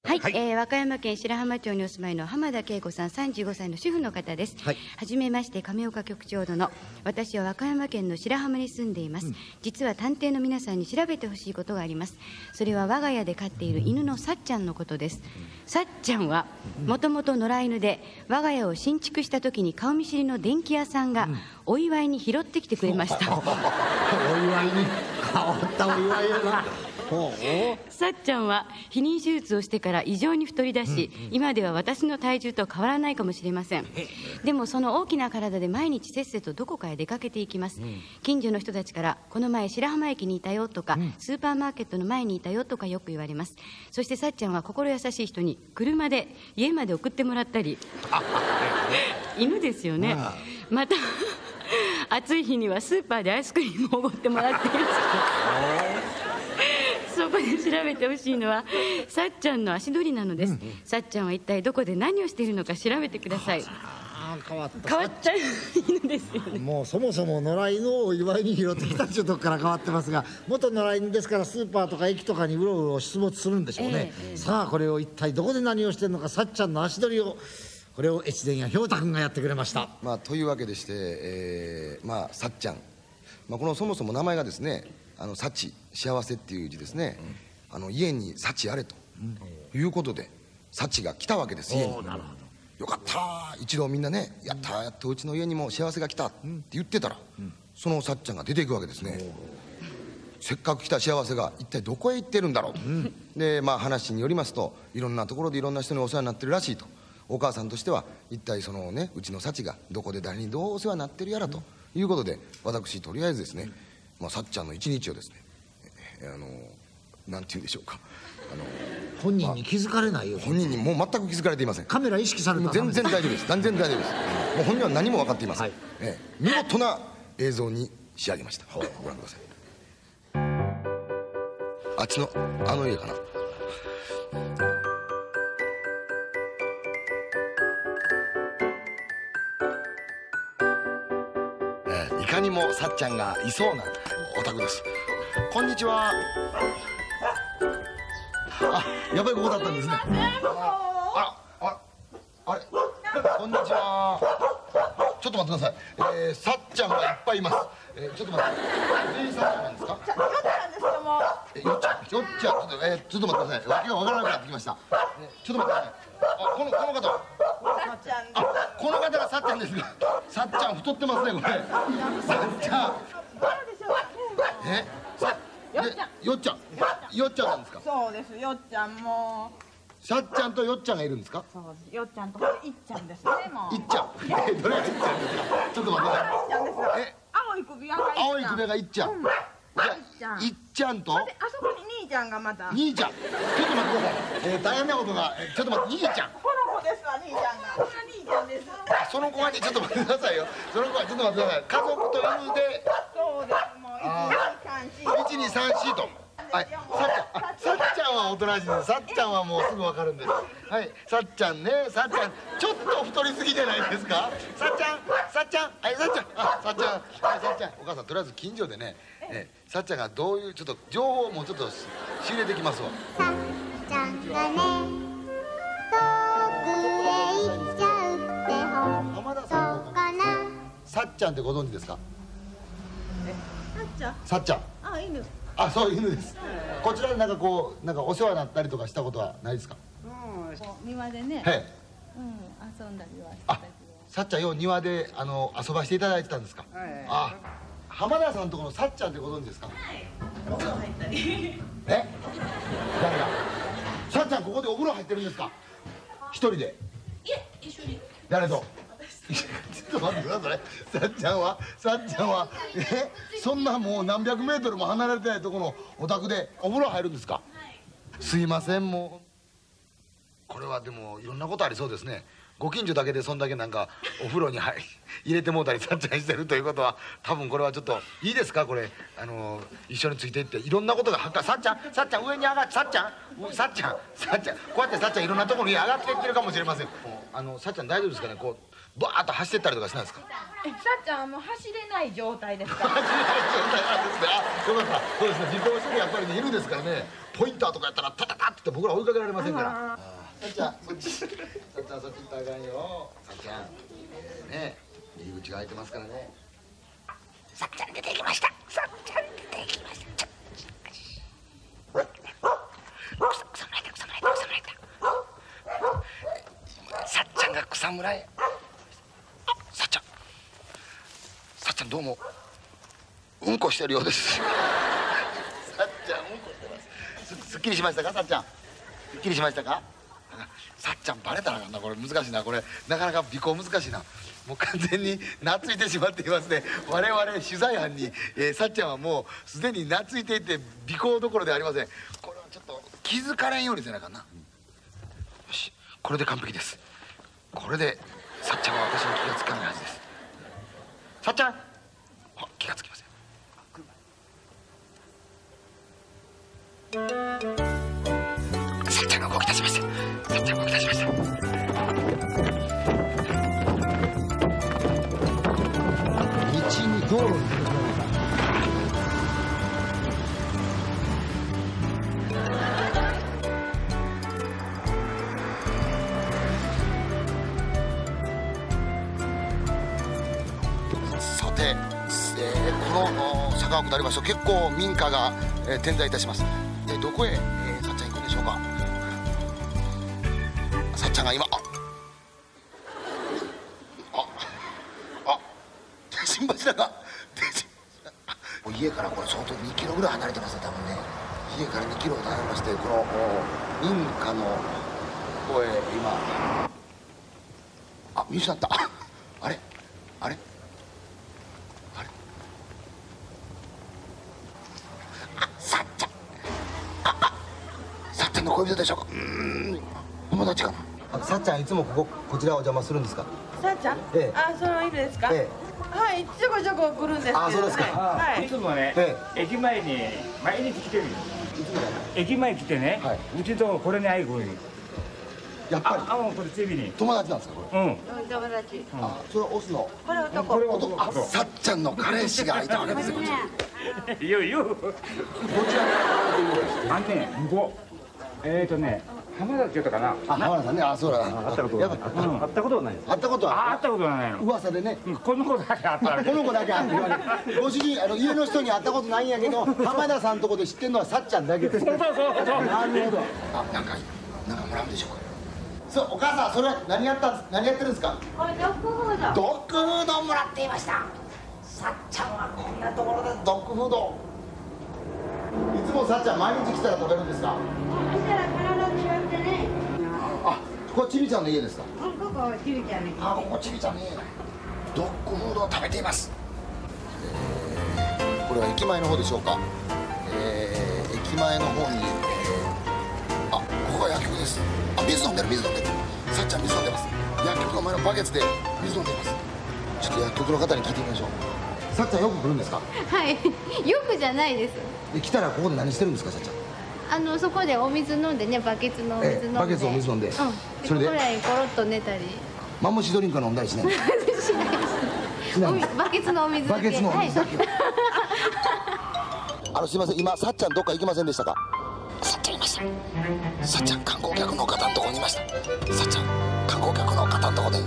はい、和歌山県白浜町にお住まいの浜田恵子さん、35歳の主婦の方です。はじめまして、亀岡局長殿。私は和歌山県の白浜に住んでいます。実は探偵の皆さんに調べてほしいことがあります。それは我が家で飼っている犬のさっちゃんのことです。さっちゃんはもともと野良犬で、我が家を新築した時に顔見知りの電気屋さんがお祝いに拾ってきてくれました。 お祝いに変わったお祝いやな。 さっちゃんは避妊手術をしてから異常に太り出し、今では私の体重と変わらないかもしれません。でもその大きな体で毎日せっせとどこかへ出かけていきます。近所の人たちからこの前白浜駅にいたよとか、スーパーマーケットの前にいたよとかよく言われます。そしてさっちゃんは心優しい人に車で家まで送ってもらったり犬ですよね。また暑い日にはスーパーでアイスクリームをおごってもらっています。そこで調べてほしいのはさっちゃんの足取りなのです。さっちゃんは一体どこで何をしているのか調べてください。変わった犬ですよね。 もうそもそも野良犬をお祝いに拾ってきたというとこから変わってますが、元野良犬ですからスーパーとか駅とかにうろうろ出没するんでしょうね。さあこれを一体どこで何をしてるのか、さっちゃんの足取りをこれを越前やひょうたくんがやってくれました。 というわけでして、さっちゃん、このそもそも名前がですね、幸幸せっていう字ですね。家に幸あれということで幸が来たわけです。家に。よかった一度みんなね、やったやっとうちの家にも幸せが来たって言ってたら、そのさっちゃんが出ていくわけですね。せっかく来た幸せが一体どこへ行ってるんだろうと。で話によりますと、いろんなところでいろんな人にお世話になってるらしいと。お母さんとしては一体そのね、うちの幸がどこで誰にどうお世話になってるやらということで、私とりあえずですね、さっちゃんの一日をですね、なんて言うんでしょうか、 本人に気づかれないよ。 本人にもう全く気づかれていません。 カメラ意識されたら全然大丈夫です。全然大丈夫です。もう本人は何も分かっていません。見事な映像に仕上げました。ご覧ください。あっちのあの家かな。いかにもさっちゃんがいそうなお宅です。こんにちは。やっぱりここだったんですね。あれこんにちは。ちょっと待ってください。さっちゃんがいっぱいいます。ちょっと待って、全員さっちゃんなんですか？よっちゃんですけども。よっちゃん、ちょっと待ってください。わけがわからなくなってきました。ちょっと待ってください。この方。さっちゃん。この方がさっちゃんですが、さっちゃん太ってますね、これ。さっちゃん。よっちゃんなんですか？ そうです、よっちゃんも。 さっちゃんとよっちゃんがいるんですか？ そうです、よっちゃんといっちゃんですね、もう。 いっちゃん。どれがいっちゃんですか？ちょっと待ってください。 いっちゃんです。青い首輪がいっちゃん。 青い首輪がいっちゃん。いっちゃんと。 あそこに兄ちゃんがまた。 兄ちゃん。ちょっと待ってください。大変なことが。ちょっと待って、兄ちゃん。 この子ですわ、兄ちゃんが。これ兄ちゃんです。 その子がちょっと待ってくださいよ。その子はちょっと待ってください。家族と犬で。 そうです、もう 1、2、3、4と。はい、さっちゃんはおとなしいです。さっちゃんはもうすぐわかるんです。はい、さっちゃんね、さっちゃん、ちょっと太りすぎじゃないですか。さっちゃん、はい、さっちゃん、お母さん、とりあえず近所でね、さっちゃんがどういうちょっと情報をもうちょっと仕入れてきますわ。 さっちゃんがね、遠くへ行っちゃうって本当かな。 さっちゃんってご存知ですか？さっちゃん。 犬。 そういう犬です。こちらでなんかお世話になったりとかしたことはないですか？ 庭でね。遊んだりはしたけど。 さっちゃんよう庭で遊ばしていただいてたんですか？浜田さんとこのさっちゃんってご存知ですか？お風呂入ったり。誰が？さっちゃんここでお風呂入ってるんですか？一人で？いえ、一緒に。誰と？ちょっと待ってください。さっちゃんはそんなもう何百メートルも離れてないとこのお宅でお風呂入るんですか？すいません、もうこれはでもいろんなことありそうですね。ご近所だけでそんだけなんかお風呂に入れてもうたりさっちゃんしてるということは、多分これはちょっといいですか？これ一緒についていっていろんなことがさっちゃん上に上がってさっちゃんこうやってさっちゃんいろんなところに上がっていってるかもしれません。さっちゃん大丈夫ですかね？ バーッと走ってったりとかしないですか？ さっちゃんはもう走れない状態ですか？ 走れない状態なんですね。あ、よかった。そうですね。自動車でやっぱりね、いるですからね。ポインターとかやったらタタタって僕ら追いかけられませんから。さっちゃん、そっち。さっちゃん、そっち行ったらあかんよ。さっちゃん。ね、入り口が開いてますからね。さっちゃん出てきました。さっちゃん出てきました。草むらいた。さっちゃんが草むらへ。さっちゃんどうもうんこしてるようです。さっちゃんうんこしてます。すっきりしましたか？さっちゃんすっきりしましたか？さっちゃんバレたらあかんな。これ難しいな。これなかなか尾行難しいな。もう完全に懐いてしまっていますね。我々取材班に、さっちゃんはもうすでに懐いていて尾行どころではありません。これはちょっと気づかれんようにせなあかんな。よし、これで完璧です。これでさっちゃんは私に気がつかないはずです。さっちゃん、あ、気がつきません。さっちゃんが動き出しました。さっちゃん動き出しました。 道に道路に出てくる。 さて、この坂を下りますと結構民家が、点在いたします。どこへ、さっちゃん行くんでしょうか。さっちゃんが今新柱が家からこれ相当2キロぐらい離れてますね、多分ね。家から2キロ離れまして、この民家の方へ今見失った。あれさっちゃん、さっちゃんの恋人でしょうか。友達かな。さっちゃんいつもこちらお邪魔するんですか？ さっちゃん、あ、その犬ですか？はい、ちょこちょこ来るんですけど。 あ、そうですか。 はい。 いつもね、駅前に毎日来てるよ。駅前来てね、うちとこれに会いに来る。 やっぱり。 もうこれチビに。 友達なんですかこれ？ 友達。 あ、それはオスの。 これ男。 あ、さっちゃんの彼氏がいたわけですよ。 いよいよ。どちらにね、向こう。浜田って言ったかな。 あ、浜田さんね。あ、そうだ。 会ったことはない。会ったことはない。 会ったことは。 会ったことはないの。 噂でね。 この子だけ会った。 この子だけ会ってご主人家の人に会ったことないんやけど、浜田さんのとこで知ってるのはさっちゃんだけです。 そう。 なるほど。あ、なんかもらうんでしょうか。そう、お母さん、それ何やってるんですか？ これドッグフード。 ドッグフードをもらっていました。さっちゃんはこんなところでドッグフード。いつもさっちゃん毎日来たら食べるんですか？ 来たら体にやってね。 あ、ここちびちゃんの家ですか？ ここちびちゃんの家。 あ、ここちびちゃんの家。ドッグフードを食べています。これは駅前の方でしょうか？駅前の方に、あ、ここが薬局です。あ、水飲んでる。さっちゃん水飲んでます。薬局の前のバケツで水飲んでいます。ちょっと薬局の方に聞いてみましょう。さっちゃんよく来るんですか？ はい、よくじゃないです。 で、来たらここで何してるんですか、さっちゃん？ そこでお水飲んでね、バケツのお水飲んで、 バケツのお水飲んで、 そそれでれでここらにコロッと寝たりマンモシドリンク飲んだりしない？ しないですバケツのお水だけ。 バケツのお水だけ、 はい、 すいません、今さっちゃんどっか行きませんでしたか？さっちゃんいました。さっちゃん観光客の方のとこにいました。さっちゃん観光客の方のとこで、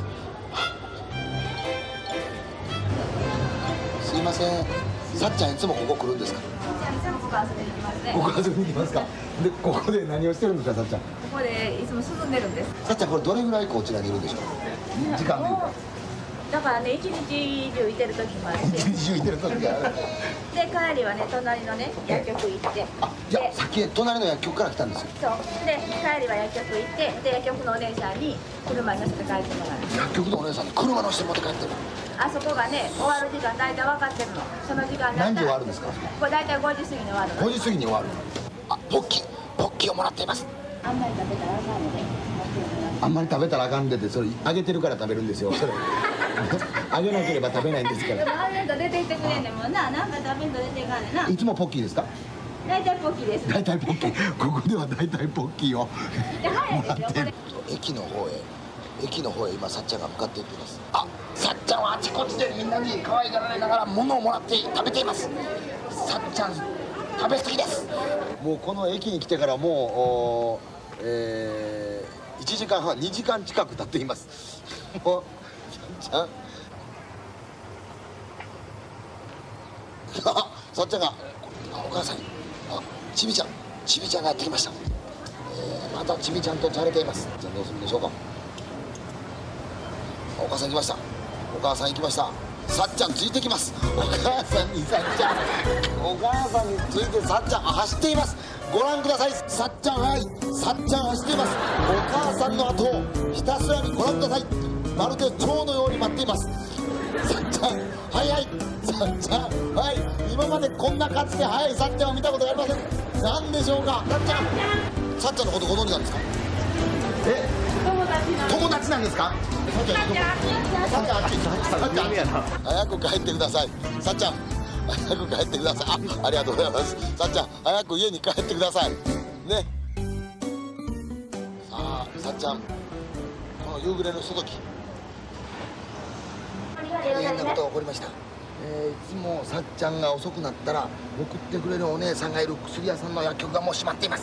すいません、さっちゃんいつもここ来るんですか？ ここ遊びに行きますね。 ここ遊びに行きますか？で、ここで何をしてるんですか、さっちゃん？ ここでいつも涼んでるんです。 さっちゃんこれどれぐらいこちらにいるんでしょう？時間でいうとだからね、一日中いてる時もあって一日中いてる時がある。 で、帰りはね、隣のね、薬局行って、 あ、じゃあ先へ隣の薬局から来たんですよ。 そうで、帰りは薬局行って、で、薬局のお姉さんに車に乗せて帰ってもらう。 薬局のお姉さんに車乗せて持って帰ってる。 あそこがね、終わる時間大体分かってるの。その時間になったら何時終わるんですか？ これ大体5時過ぎに終わるの。 5時過ぎに終わる。あ、ポッキーをもらっています。 あんまり食べたらあかんので、 あんまり食べたらあかんでって、それあげてるから食べるんですよ。それあげなければ食べないんですかでもら。 あげんと出て行ってくれんねんもんな。なんか食べんと出ていかんねんな。 いつもポッキーですか？ 大体ポッキーです。 大体ポッキー。ここでは大体ポッキーをで、早いですよ、これ。 駅の方へ駅の方へ今さっちゃんが向かっていっています。あ、さっちゃんはあちこちでみんなに可愛がられながら物をもらって食べています。さっちゃん食べ過ぎです。もうこの駅に来てからもう1時間半2時間近く経っています。もうさっちゃんさっちゃんがお母さんにちびちゃんがやってきました。またちびちゃんとじゃれています。じゃあどうするんでしょうか。お母さん来ました。お母さん行きました。さっちゃんついてきます。お母さんにさっちゃん、お母さんについてさっちゃん走っています。ご覧ください。さっちゃん、はい、さっちゃん走っています。お母さんの後をひたすらにご覧ください。まるで蝶のように待っています。さっちゃん、はいはい、さっちゃん、はい、今までこんな数で速いさっちゃんを見たことがありません。何でしょうか。さっちゃん、さっちゃんのことご存知なんですか。友達なんですか。さっちゃん早く帰ってください。さっちゃん早く帰ってください。ありがとうございます。さっちゃん早く家に帰ってくださいね。さあさっちゃん、この夕暮れのひととき、大変なことが起こりました。いつもさっちゃんが遅くなったら送ってくれるお姉さんがいる薬屋さんの薬局がもう閉まっています。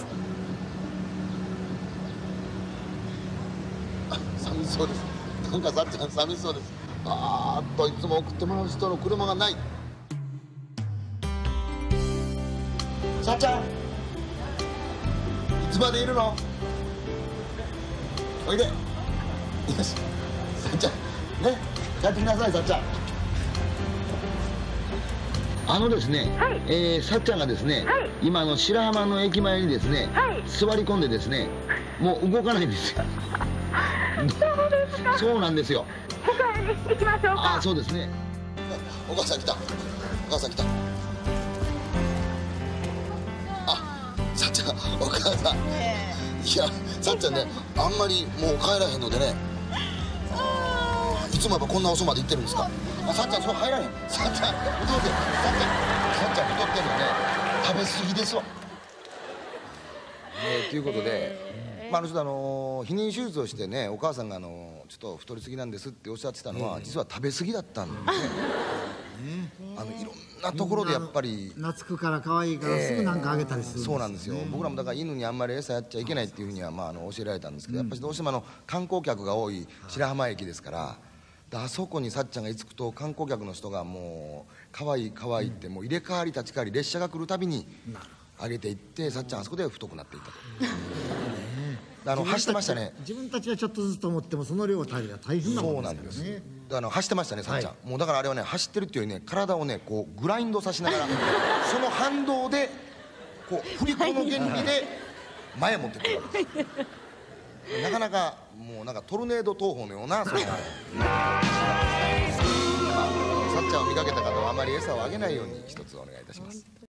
寂しそうです。なんかさっちゃん寂しそうです。いつも送ってもらう人の車がない。さっちゃん、いつまでいるの。おいで。よし、さっちゃんね、帰ってきなさい。さっちゃん、ですね、はい、さっちゃんがですね、はい、今白浜の駅前にですね、はい、座り込んでですね、もう動かないんですよ。 そうですか。 そうなんですよ。 迎えに行きましょうか。 そうですね。お母さん来た。お母さん来た。さっちゃん、お母さん。いや、さっちゃんね、あんまりもう帰らへんのでね。いつもやっぱこんな遅まで行ってるんですか。さっちゃん、そう入らへん。さっちゃん、太ってる。さっちゃん太ってるのね。食べ過ぎですわ。ということで。ちょっと避妊手術をしてね、お母さんがちょっと太りすぎなんですっておっしゃってたのは、実は食べ過ぎだったんですね。いろんなところでやっぱり懐くから可愛いからすぐなんかあげたりするんですよね。 そうなんですよ。僕らもだから犬にあんまり餌やっちゃいけないっていうふうには教えられたんですけど、やっぱりどうしても観光客が多い白浜駅ですから、あそこにさっちゃんが居つくと観光客の人がもう可愛い可愛いってもう入れ替わり立ち替わり、列車が来るたびにあげていって、さっちゃんあそこで太くなっていったと。走ってましたね。 自分たちがちょっとずつと思ってもその量を足りが大変なもんですからね。 走ってましたね、さっちゃん。もうだからあれはね、走ってるっていうよりね、体をねこうグラインドさしながらその反動でこう振り子の原理で前持ってくるわけです。なかなかもうなんかトルネード投法のようなさっちゃんを見かけた方はあまり餌をあげないように一つお願いいたします。